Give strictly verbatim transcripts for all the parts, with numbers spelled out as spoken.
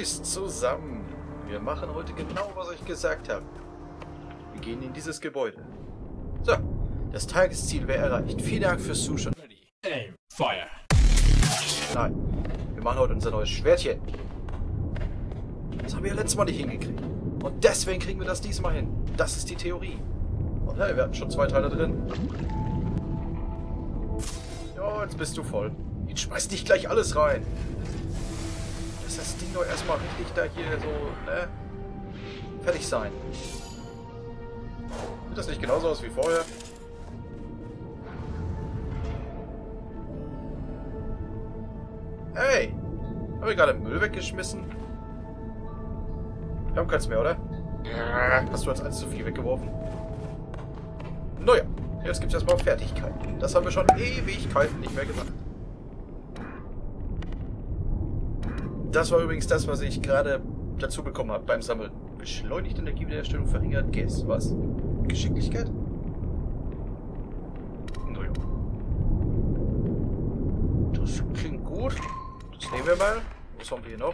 Ist zusammen. Wir machen heute genau, was ich gesagt habe. Wir gehen in dieses Gebäude. So, das Tagesziel wäre erreicht. Vielen Dank fürs Zuschauen. Aim, fire. Nein, wir machen heute unser neues Schwertchen. Das haben wir ja letztes Mal nicht hingekriegt. Und deswegen kriegen wir das diesmal hin. Das ist die Theorie. Und hey, wir hatten schon zwei Teile drin. Ja, jetzt bist du voll. Jetzt schmeiß nicht gleich alles rein. Lass das Ding doch erstmal richtig da hier so, ne? Fertig sein. Sieht das nicht genauso aus wie vorher? Hey! Haben wir gerade Müll weggeschmissen? Wir haben keins mehr, oder? Hast du als eins zu viel weggeworfen? Naja, jetzt gibt es erstmal Fertigkeiten. Das haben wir schon Ewigkeiten nicht mehr gemacht. Das war übrigens das, was ich gerade dazu bekommen habe beim Sammeln. Beschleunigt Energiewiederherstellung, verringert Gas. Was? Geschicklichkeit? Naja. Das klingt gut. Das nehmen wir mal. Was haben wir hier noch?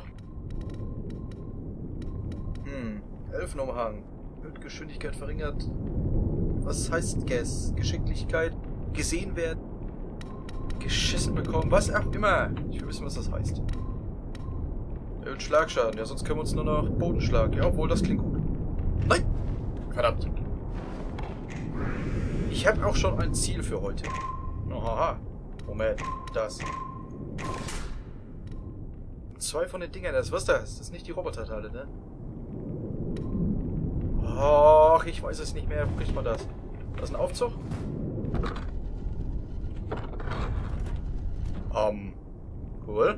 Hm, Elfenumhang. Erhöht Geschwindigkeit verringert. Was heißt Gas? Geschicklichkeit? Gesehen werden? Geschissen bekommen? Was auch immer. Ich will wissen, was das heißt. Erhöht Schlagschaden. Ja, sonst können wir uns nur noch Bodenschlag. Ja, obwohl, das klingt gut. Nein! Verdammt. Ich habe auch schon ein Ziel für heute. Oha. Moment. Das. Zwei von den Dingern. Das, was das? Das ist nicht die Roboterteile, ne? Och, ich weiß es nicht mehr. Wo kriegt man das? Das ist ein Aufzug? Ähm. Cool.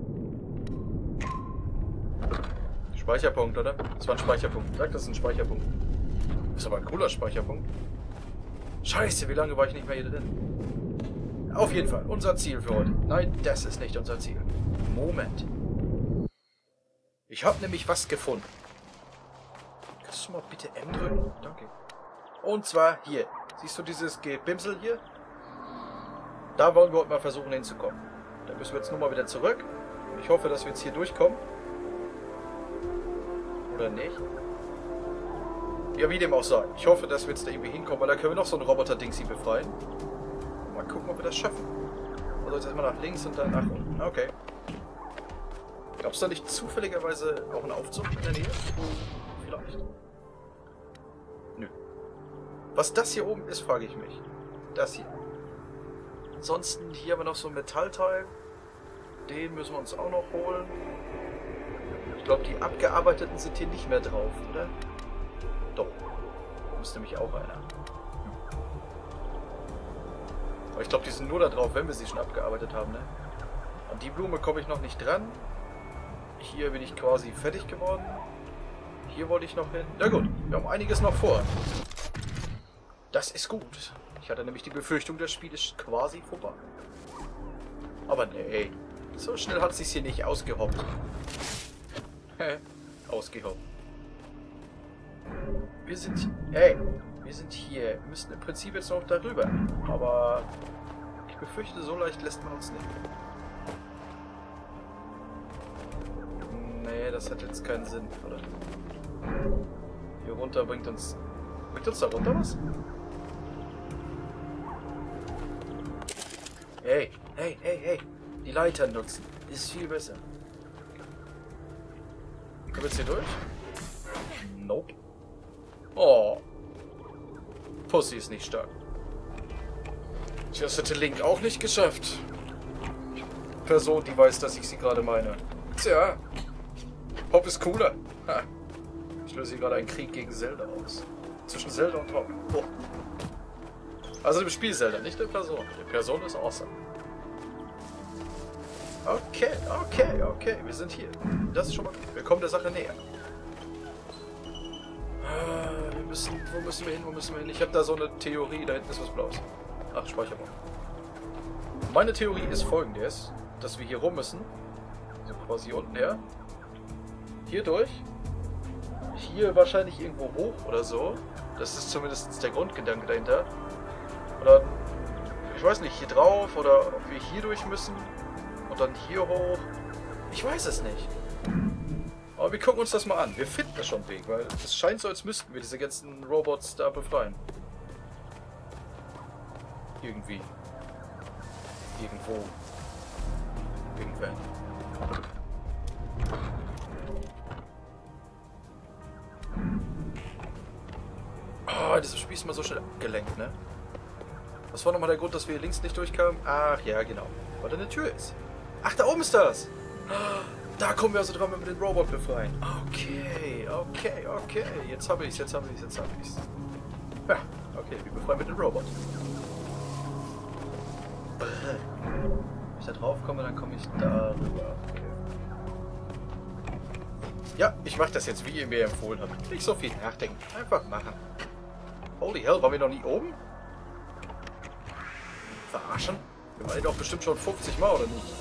Speicherpunkt, oder? Das war ein Speicherpunkt. Sag, das ist ein Speicherpunkt. Das ist aber ein cooler Speicherpunkt. Scheiße, wie lange war ich nicht mehr hier drin? Auf jeden Fall, unser Ziel für heute. Nein, das ist nicht unser Ziel. Moment. Ich habe nämlich was gefunden. Kannst du mal bitte M drücken? Danke. Und zwar hier. Siehst du dieses Gebimsel hier? Da wollen wir heute mal versuchen hinzukommen. Da müssen wir jetzt nur mal wieder zurück. Ich hoffe, dass wir jetzt hier durchkommen. Oder nicht? Ja, wie dem auch sei. Ich hoffe, dass wir jetzt da irgendwie hinkommen, weil da können wir noch so ein Roboter-Dings hier befreien. Mal gucken, ob wir das schaffen. Also jetzt erstmal nach links und dann nach unten. Okay. Gab es da nicht zufälligerweise auch einen Aufzug in der Nähe? Vielleicht. Nö. Was das hier oben ist, frage ich mich. Das hier. Ansonsten hier haben wir noch so ein Metallteil. Den müssen wir uns auch noch holen. Ich glaube, die abgearbeiteten sind hier nicht mehr drauf, oder? Doch. Da ist nämlich auch einer. Aber ich glaube, die sind nur da drauf, wenn wir sie schon abgearbeitet haben, ne? An die Blume komme ich noch nicht dran. Hier bin ich quasi fertig geworden. Hier wollte ich noch hin. Na gut, wir haben einiges noch vor. Das ist gut. Ich hatte nämlich die Befürchtung, das Spiel ist quasi vorbei. Aber nee, so schnell hat es sich hier nicht ausgehoppt. Ausgehoppt. Wir sind... Hey, wir sind hier. Wir müssen im Prinzip jetzt noch darüber. Aber ich befürchte, so leicht lässt man uns nicht. Nee, das hat jetzt keinen Sinn, oder? Hier runter bringt uns... Bringt uns da runter was? Hey, hey, hey, hey. Die Leitern nutzen. Ist viel besser. Kommen wir jetzt hier durch? Nope. Oh. Pussy ist nicht stark. Das hätte Link auch nicht geschafft. Person, die weiß, dass ich sie gerade meine. Tja. Hop ist cooler. Ha. Ich löse hier gerade einen Krieg gegen Zelda aus. Zwischen Zelda und Hop. Oh. Also dem Spiel Zelda, nicht der Person. Die Person ist awesome. Okay, okay, okay. Wir sind hier. Das ist schon mal gut. Wir kommen der Sache näher. Wir müssen... Wo müssen wir hin? Wo müssen wir hin? Ich habe da so eine Theorie. Da hinten ist was Blaues. Ach, Speicherpunkt. Meine Theorie ist folgendes. Dass wir hier rum müssen. So quasi unten her. Hier durch. Hier wahrscheinlich irgendwo hoch oder so. Das ist zumindest der Grundgedanke dahinter. Oder... Ich weiß nicht, hier drauf. Oder ob wir hier durch müssen. Und dann hier hoch. Ich weiß es nicht. Aber wir gucken uns das mal an. Wir finden da schon einen Weg, weil es scheint so, als müssten wir diese ganzen Robots da befreien. Irgendwie. Irgendwo. Irgendwann. Oh, dieses Spiel ist mal so schnell abgelenkt, ne? Was war nochmal der Grund, dass wir hier links nicht durchkamen? Ach ja, genau. Weil da eine Tür ist. Ach, da oben ist das! Da kommen wir also dran, wenn wir den Robot befreien. Okay, okay, okay. Jetzt habe ich's, jetzt habe ich's, jetzt habe ich's. Ja, okay, wir befreien mit dem Robot. Wenn ich da drauf komme, dann komme ich darüber. Okay. Ja, ich mache das jetzt, wie ihr mir empfohlen habt. Nicht so viel nachdenken. Einfach machen. Holy hell, waren wir noch nie oben? Verarschen? Wir waren doch bestimmt schon fünfzig Mal, oder nicht?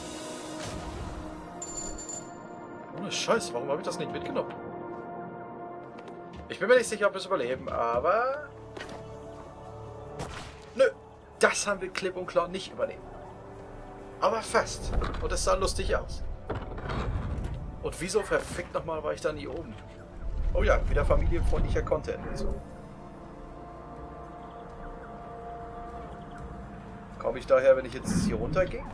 Ohne Scheiß, warum habe ich das nicht mitgenommen? Ich bin mir nicht sicher, ob wir es überleben, aber... Nö, das haben wir klipp und klar nicht überlebt. Aber fast. Und es sah lustig aus. Und wieso verfickt nochmal war ich da nie oben? Oh ja, wieder familienfreundlicher Content und so. Komme ich daher, wenn ich jetzt hier runter gehe?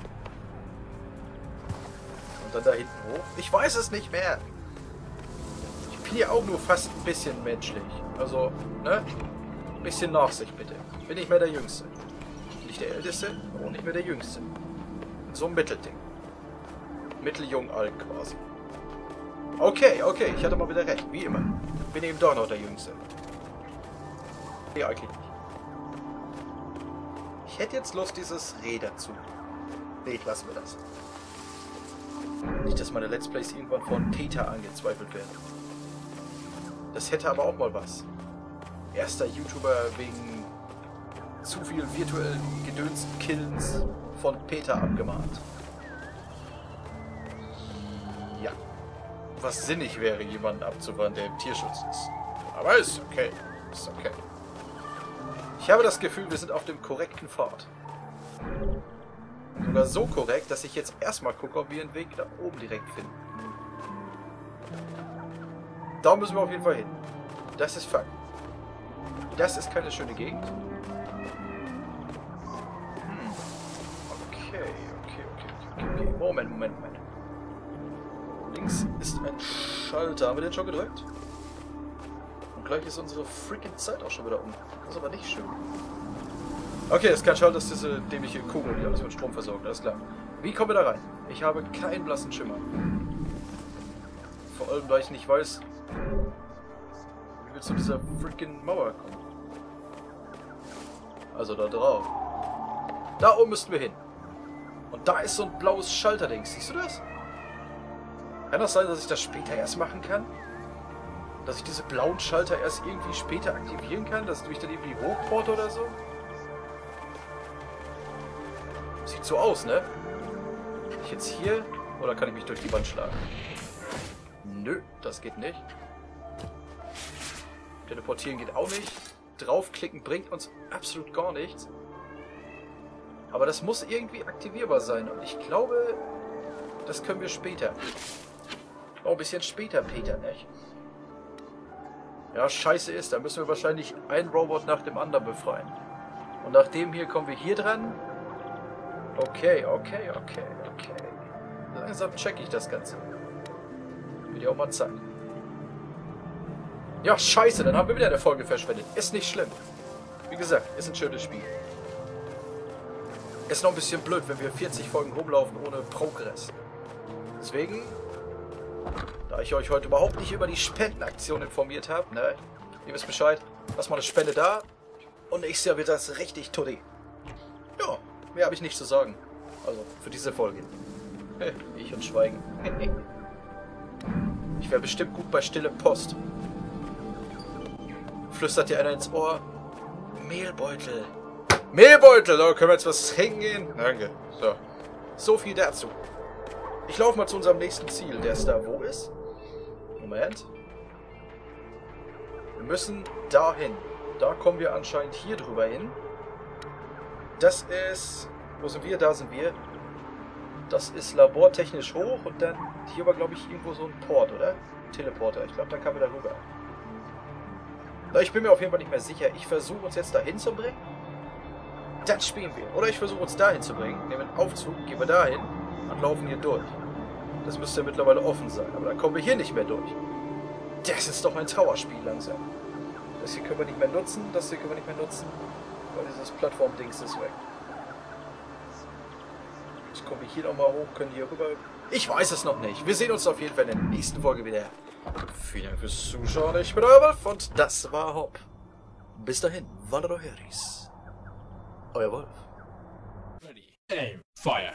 Und dann da hinten hoch? Ich weiß es nicht mehr. Ich bin ja auch nur fast ein bisschen menschlich. Also, ne? Ein bisschen Nachsicht bitte. Bin nicht mehr der Jüngste. Nicht der Älteste, aber auch nicht mehr der Jüngste. So ein Mittelding. Mitteljung alt quasi. Okay, okay, ich hatte mal wieder recht, wie immer. Bin eben doch noch der Jüngste. Nee, eigentlich nicht. Ich hätte jetzt Lust, dieses Reh dazu. Nee, lassen wir das. Nicht, dass meine Let's Plays irgendwann von Peter angezweifelt werden. Das hätte aber auch mal was. Erster YouTuber wegen zu viel virtuellen Gedönskillens von Peter abgemahnt. Ja. Was sinnig wäre, jemanden abzuwehren, der im Tierschutz ist. Aber ist okay. Ist okay. Ich habe das Gefühl, wir sind auf dem korrekten Pfad. Sogar so korrekt, dass ich jetzt erstmal gucke, ob wir einen Weg da oben direkt finden. Da müssen wir auf jeden Fall hin. Das ist Fakt. Das ist keine schöne Gegend. Hm. Okay, okay, okay, okay, okay. Moment, Moment, Moment. Links ist ein Schalter. Haben wir den schon gedrückt? Und gleich ist unsere freaking Zeit auch schon wieder um. Das ist aber nicht schön. Okay, das ist kein Schalter, das ist diese dämliche Kugel, die alles mit Strom versorgt. Alles klar. Wie kommen wir da rein? Ich habe keinen blassen Schimmer. Vor allem, da ich nicht weiß, wie wir zu dieser freaking Mauer kommen. Also da drauf. Da oben müssten wir hin. Und da ist so ein blaues Schalterding. Siehst du das? Kann das sein, dass ich das später erst machen kann? Dass ich diese blauen Schalter erst irgendwie später aktivieren kann? Dass ich mich dann irgendwie hochporte oder so? Sieht so aus, ne? Bin ich jetzt hier? Oder kann ich mich durch die Wand schlagen? Nö, das geht nicht. Teleportieren geht auch nicht. Draufklicken bringt uns absolut gar nichts. Aber das muss irgendwie aktivierbar sein. Und ich glaube, das können wir später. Oh, ein bisschen später, Peter, nicht? Ja, scheiße ist, da müssen wir wahrscheinlich einen Robot nach dem anderen befreien. Und nach dem hier kommen wir hier dran. Okay, okay, okay, okay. Langsam checke ich das Ganze. Will dir auch mal zeigen. Ja, scheiße, dann haben wir wieder eine Folge verschwendet. Ist nicht schlimm. Wie gesagt, ist ein schönes Spiel. Ist noch ein bisschen blöd, wenn wir vierzig Folgen rumlaufen ohne Progress. Deswegen, da ich euch heute überhaupt nicht über die Spendenaktion informiert habe, ne, ihr wisst Bescheid, lass mal eine Spende da und nächstes Jahr wird das richtig tutti. Ja, mehr habe ich nicht zu sagen. Also, für diese Folge. Ich und Schweigen. Ich wäre bestimmt gut bei stille Post. Flüstert dir einer ins Ohr. Mehlbeutel. Mehlbeutel! Da können wir jetzt was hingehen. Danke. So. So viel dazu. Ich laufe mal zu unserem nächsten Ziel. Der ist da. Wo ist? Moment. Wir müssen dahin. Da kommen wir anscheinend hier drüber hin. Das ist... Wo sind wir? Da sind wir. Das ist labortechnisch hoch und dann... Hier war, glaube ich, irgendwo so ein Port, oder? Teleporter. Ich glaube, da kann man da rüber. Na, ich bin mir auf jeden Fall nicht mehr sicher. Ich versuche uns jetzt dahin zu bringen. Dann spielen wir. Oder ich versuche uns dahin zu bringen. Nehmen einen Aufzug, gehen wir dahin und laufen hier durch. Das müsste ja mittlerweile offen sein. Aber dann kommen wir hier nicht mehr durch. Das ist doch ein Trauerspiel langsam. Das hier können wir nicht mehr nutzen. Das hier können wir nicht mehr nutzen. Weil dieses Plattform-Dings ist weg. Jetzt kommen wir hier nochmal hoch, können hier rüber. Ich weiß es noch nicht. Wir sehen uns auf jeden Fall in der nächsten Folge wieder. Vielen Dank fürs Zuschauen. Ich bin euer Wolf und das war Hopp. Bis dahin, Valero Harris. Euer Wolf. Ready, aim, fire.